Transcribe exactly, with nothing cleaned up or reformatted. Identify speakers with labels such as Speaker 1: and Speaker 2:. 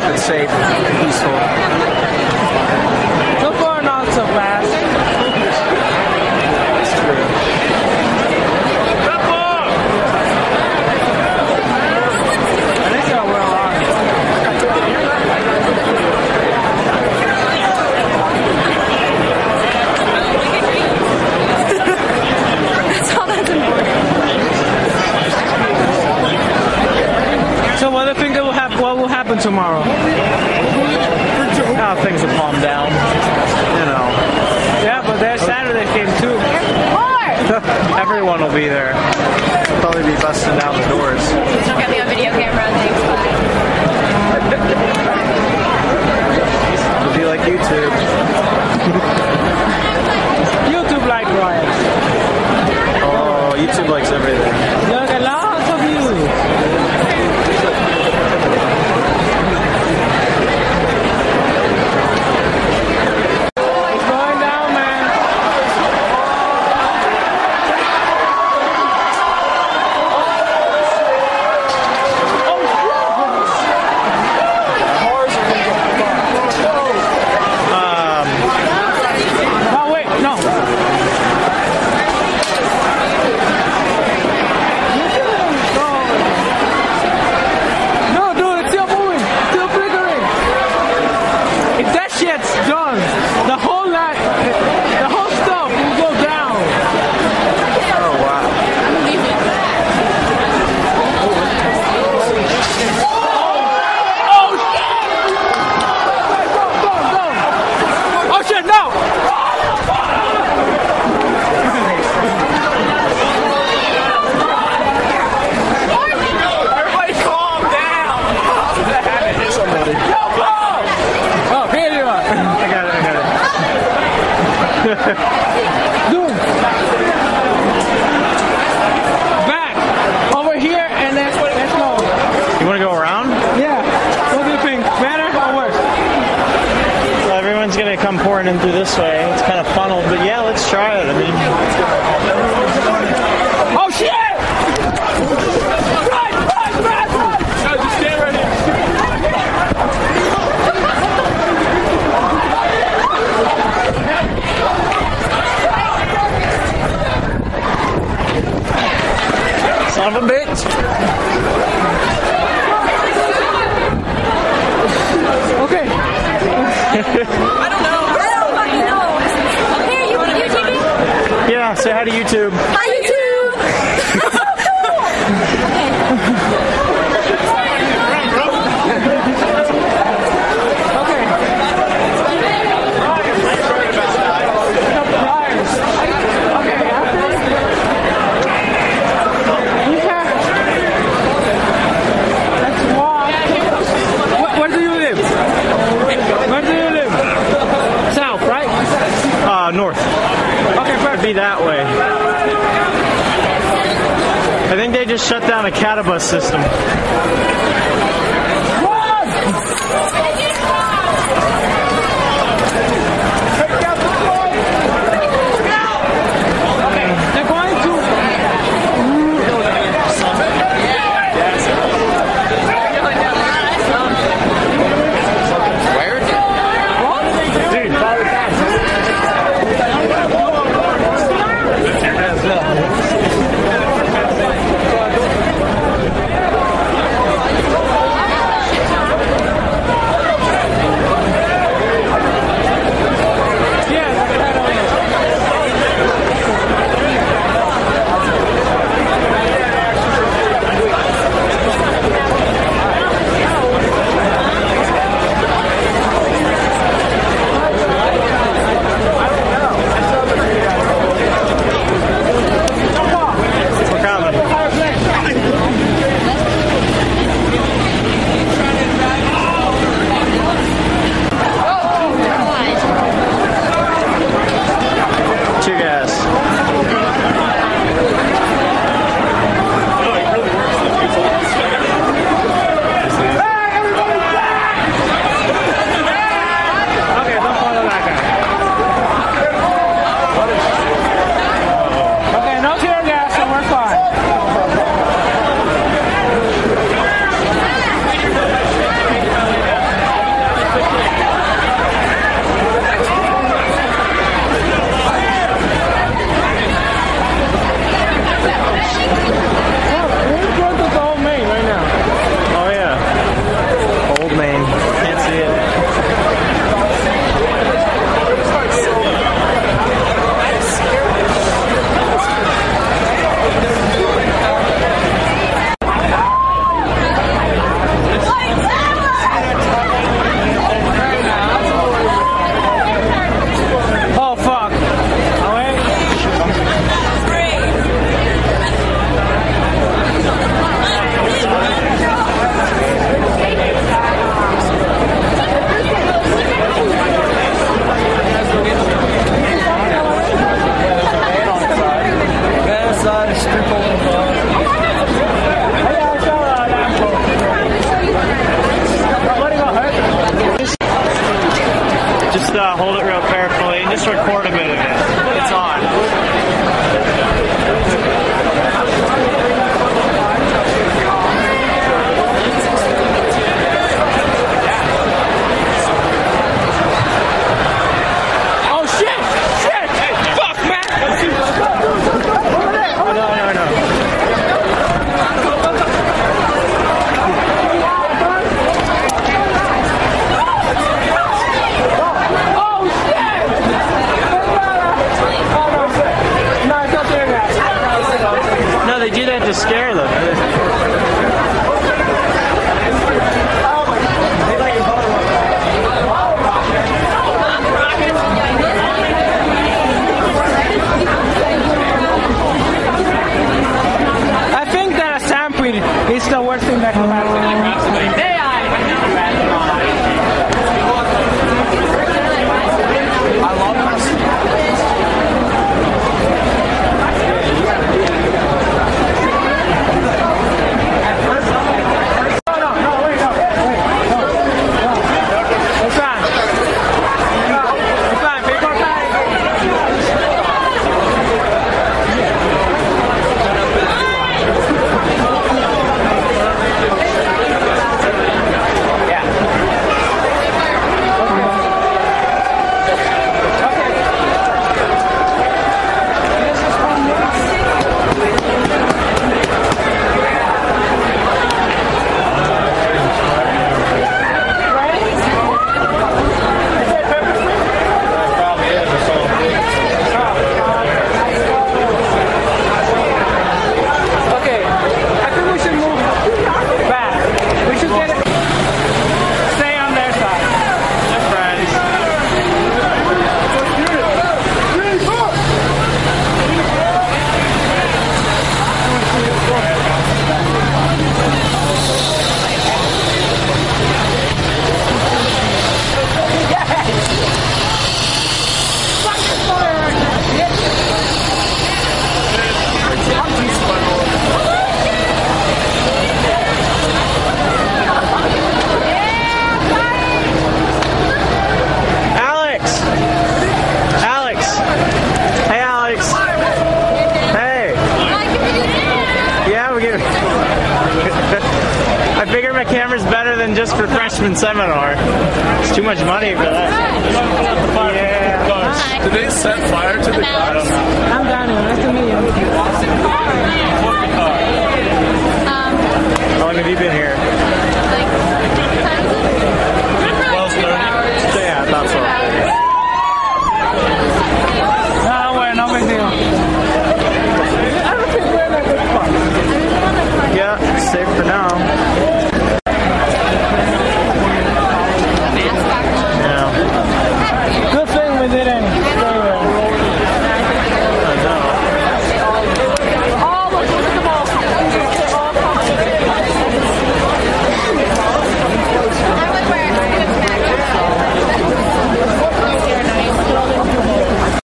Speaker 1: and safe and peaceful.
Speaker 2: So far, not so fast.
Speaker 1: That's true.
Speaker 2: I think they're well armed.
Speaker 3: That's all that's important.
Speaker 2: So what do you think will happen? What will happen tomorrow?
Speaker 1: Now things will calm down. You know.
Speaker 2: Yeah, but there's Saturday game too.
Speaker 1: Everyone will be there. They'll probably be busting down the doors.
Speaker 3: Don't get me on video camera. Thanks, bye.
Speaker 1: It'll be like YouTube.
Speaker 2: YouTube like riots.
Speaker 1: Oh, YouTube likes everything.
Speaker 2: Look at lots of you. It's going down, man.
Speaker 1: Um,
Speaker 2: Oh wait, no. No, dude, it's still moving, still flickering. If that shit's done, the whole lot, the whole stuff will go down.
Speaker 1: oh, wow.
Speaker 2: Oh shit! Go, go, go! Oh shit, no!
Speaker 1: Everybody calm down. Somebody.
Speaker 2: Oh, here you are.
Speaker 1: I got it, I got it.
Speaker 2: Dude. Back. Over here and then let's go.
Speaker 1: You want to go around?
Speaker 2: Yeah. What do you think? Better or worse?
Speaker 1: Well, everyone's going to come pouring in through this way. It's kind of funneled, but yeah, let's try it. I mean,
Speaker 2: Oh shit! Run, run, run, run! No, just stay right here.
Speaker 1: son of a bitch.
Speaker 2: Okay.
Speaker 3: I don't know. I don't fucking know. Hey, you want to YouTubing?
Speaker 1: Yeah, say hi to YouTube.
Speaker 3: Hi, YouTube.
Speaker 2: Okay. Let's walk. Where, where do you live? Where do you live? South, right?
Speaker 1: Uh, north.
Speaker 2: Okay, perfect.
Speaker 1: Be that way. I think they just shut down a catabus system.
Speaker 2: They're going to.
Speaker 1: Dude, follow fast. uh, hold it real carefully and just record a bit of it. It's on.
Speaker 2: Oh shit! Shit! Fuck, man!
Speaker 1: Oh, no, no, no.
Speaker 2: Oh shit! No, it's not doing that.
Speaker 1: No, they do that to scare them.
Speaker 2: I think that a sampling is the worst thing that can happen. I love No, no, no, wait, no, wait, no, no. It's fine. It's fine, big one time. Okay, I think we should move back. We should get it. Stay on their side.
Speaker 1: They're friends. Alex! Alex! Hey, Alex! Hey! Yeah, we get. I figure my camera's better than just for freshman seminar. It's too much money for that. Yeah.
Speaker 3: Hi.
Speaker 4: Did they set fire to the
Speaker 3: I'm
Speaker 4: car?
Speaker 3: Alex.
Speaker 2: I'm Daniel. Nice to meet you.
Speaker 3: Um,
Speaker 1: How long have you been here?